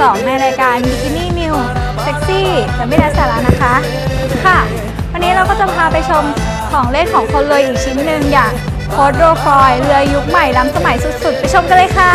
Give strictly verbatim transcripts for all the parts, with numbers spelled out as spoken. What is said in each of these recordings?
สองในรายการบิกินี่นิวเซ็กซี่แต่ไม่ไร้สาระนะคะค่ะวันนี้เราก็จะพาไปชมของเล่นของคนรวยอีกชิ้นหนึ่งอย่างโคดโรฟอยเรือยุคใหม่ล้ำสมัยสุดๆไปชมกันเลยค่ะ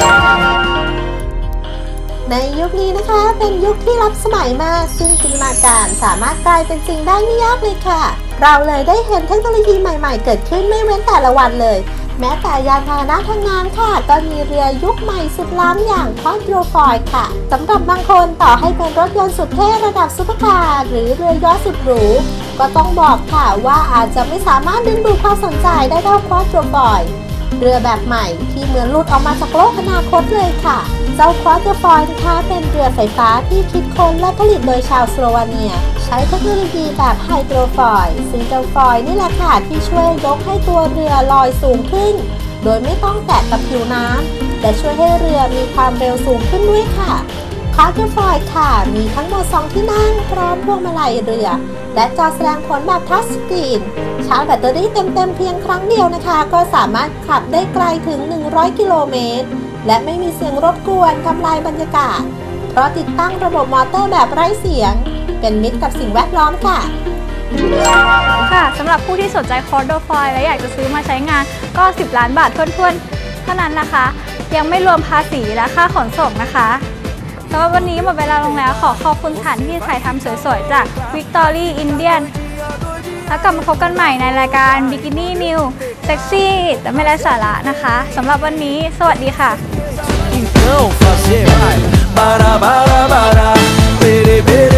ในยุคนี้นะคะเป็นยุคที่ล้ำสมัยมากซึ่งจินตนาการสามารถกลายเป็นจริงได้ไม่ยากเลยค่ะเราเลยได้เห็นเทคโนโลยีใหม่ๆเกิดขึ้นไม่เว้นแต่ละวันเลยแม้แต่ยานพาหนะทางงานค่ะก็มีเรือยุคใหม่สุดล้ำอย่างควอดโรฟอยค่ะสำหรับบางคนต่อให้เป็นรถยนต์สุดเท่ระดับซุปเปอร์คาร์หรือเรือยอชต์สุดหรูก็ต้องบอกค่ะว่าอาจจะไม่สามารถดึงดูดความสนใจได้เท่าควอดโรฟอยเรือแบบใหม่ที่เหมือนหลุดออกมาจากโลกอนาคตเลยค่ะเจ้าควอดโรฟอยนะคะเป็นเรือไฟฟ้าที่คิดค้นและผลิตโดยชาวสโลวาเนียใช้เทคโนโลยีแบบไฮโดรฟอยล์ซึ่งเจ้าฟอยล์นี่แหละค่ะที่ช่วยยกให้ตัวเรือลอยสูงขึ้นโดยไม่ต้องแตะกับผิวน้ำและช่วยให้เรือมีความเร็วสูงขึ้นด้วยค่ะควอดโรฟอยล์ค่ะมีทั้งหมดสองที่นั่งพร้อมพวงมาลัยเรือและจอแสดงผลแบบทัชสกรีนชาร์จแบตเตอรี่เต็มๆเพียงครั้งเดียวนะคะก็สามารถขับได้ไกลถึงหนึ่งร้อยกิโลเมตรและไม่มีเสียงรบกวนทำลายบรรยากาศเพราะติดตั้งระบบมอเตอร์แบบไร้เสียงเป็นมิตรกับสิ่งแวดล้อมค่ะค่ะสำหรับผู้ที่สนใจโคดโรฟอยและอยากจะซื้อมาใช้งานก็สิบล้านบาททวนๆเท่านั้นนะคะยังไม่รวมภาษีและค่าขนส่งนะคะสำหรับวันนี้หมดเวลาลงแล้วขอขอบคุณสถานที่ถ่ายทำสวยๆจาก Victory Indian แล้วกลับมาพบกันใหม่ในรายการ Bikini New Sexy แต่ไม่ไร้สาระนะคะสำหรับวันนี้สวัสดีค่ะ Então fazer vai, bara bara bara, bere bere